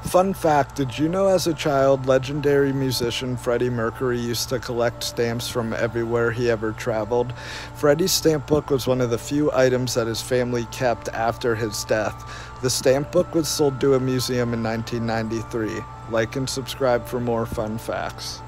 Fun fact, did you know as a child, legendary musician Freddie Mercury used to collect stamps from everywhere he ever traveled? Freddie's stamp book was one of the few items that his family kept after his death. The stamp book was sold to a museum in 1993. Like and subscribe for more fun facts.